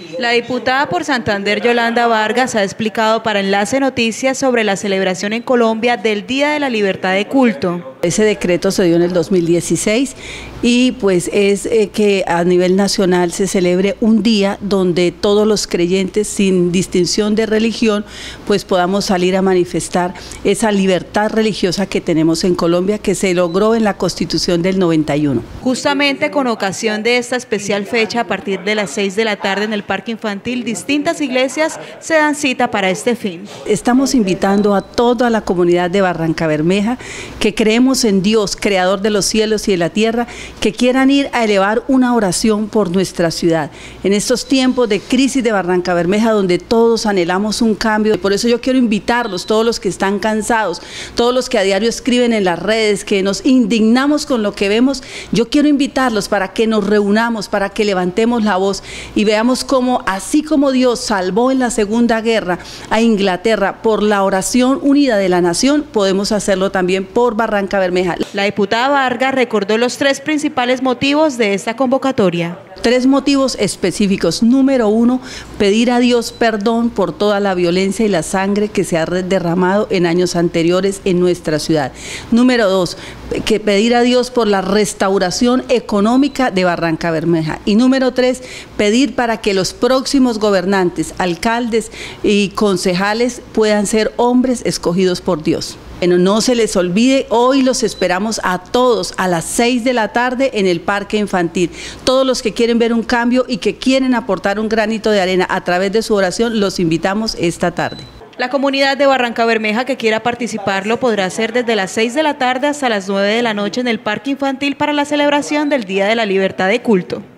La diputada por Santander, Yolanda Vargas, ha explicado para Enlace Noticias sobre la celebración en Colombia del Día de la Libertad de Culto. Ese decreto se dio en el 2016 y pues es que a nivel nacional se celebre un día donde todos los creyentes, sin distinción de religión, pues podamos salir a manifestar esa libertad religiosa que tenemos en Colombia, que se logró en la Constitución del 91. Justamente con ocasión de esta especial fecha, a partir de las 6 de la tarde en el Parque Infantil, distintas iglesias se dan cita para este fin. Estamos invitando a toda la comunidad de Barrancabermeja que creemos en Dios, creador de los cielos y de la tierra, que quieran ir a elevar una oración por nuestra ciudad. En estos tiempos de crisis de Barrancabermeja, donde todos anhelamos un cambio, por eso yo quiero invitarlos, todos los que están cansados, todos los que a diario escriben en las redes, que nos indignamos con lo que vemos, yo quiero invitarlos para que nos reunamos, para que levantemos la voz y veamos cómo, así como Dios salvó en la Segunda Guerra a Inglaterra por la oración unida de la nación, podemos hacerlo también por Barrancabermeja. La diputada Vargas recordó los 3 principales motivos de esta convocatoria. 3 motivos específicos. Número 1, pedir a Dios perdón por toda la violencia y la sangre que se ha derramado en años anteriores en nuestra ciudad. Número 2, que pedir a Dios por la restauración económica de Barrancabermeja. Y número 3, pedir para que los próximos gobernantes, alcaldes y concejales puedan ser hombres escogidos por Dios. Bueno, no se les olvide, hoy los esperamos a todos a las 6 de la tarde en el Parque Infantil. Todos los que quieren ver un cambio y que quieren aportar un granito de arena a través de su oración, los invitamos esta tarde. La comunidad de Barrancabermeja que quiera participar lo podrá hacer desde las 6 de la tarde hasta las 9 de la noche en el Parque Infantil para la celebración del Día de la Libertad de Culto.